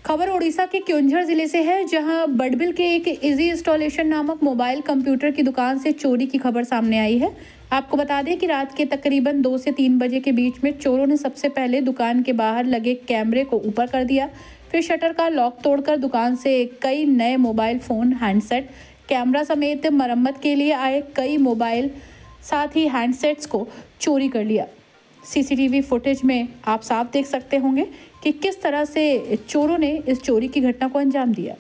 खबर ओडिशा के क्योंझर जिले से है, जहां बडबिल के एक इजी इंस्टॉलेशन नामक मोबाइल कंप्यूटर की दुकान से चोरी की खबर सामने आई है। आपको बता दें कि रात के तकरीबन 2 से 3 बजे के बीच में चोरों ने सबसे पहले दुकान के बाहर लगे कैमरे को ऊपर कर दिया, फिर शटर का लॉक तोड़कर दुकान से कई नए मोबाइल फ़ोन, हैंडसेट, कैमरा समेत मरम्मत के लिए आए कई मोबाइल साथ ही हैंडसेट्स को चोरी कर लिया। सीसीटीवी फुटेज में आप साफ देख सकते होंगे कि किस तरह से चोरों ने इस चोरी की घटना को अंजाम दिया।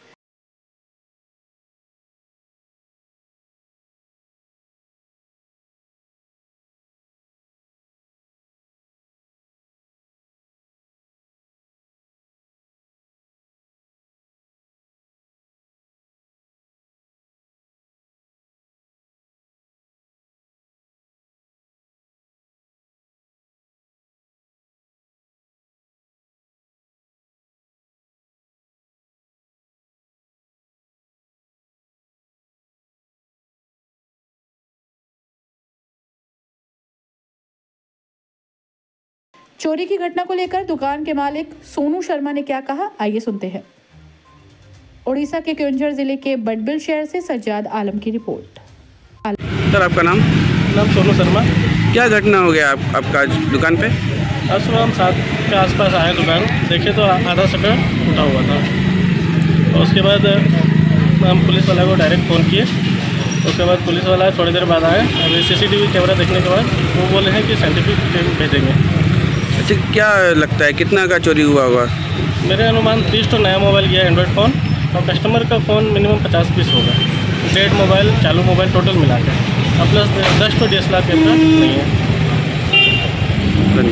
चोरी की घटना को लेकर दुकान के मालिक सोनू शर्मा ने क्या कहा, आइए सुनते हैं। ओडिशा के क्योंझर जिले के बडबिल शहर से सज्जाद आलम की रिपोर्ट। सर, आपका नाम? सोनू शर्मा। क्या घटना हो गया आपका दुकान पे? आज सुबह हम 7 के आसपास आए दुकान, देखे तो आधा शटर उठा हुआ था। और उसके बाद हम पुलिस वाला को डायरेक्ट फ़ोन किए। उसके बाद पुलिस वाला थोड़ी देर बाद आए। अभी सीसीटीवी कैमरा देखने के बाद वो बोले हैं कि साइंटिफिक टीम भेजेंगे। अच्छा, क्या लगता है कितना का चोरी हुआ होगा? मेरे अनुमान 30 तो नया मोबाइल गया, एंड्रॉयड फ़ोन, और कस्टमर का फ़ोन मिनिमम 50 पीस होगा। डेढ़ मोबाइल, चालू मोबाइल टोटल मिला के, और प्लस 10 तो DSLR कैमरा नहीं है।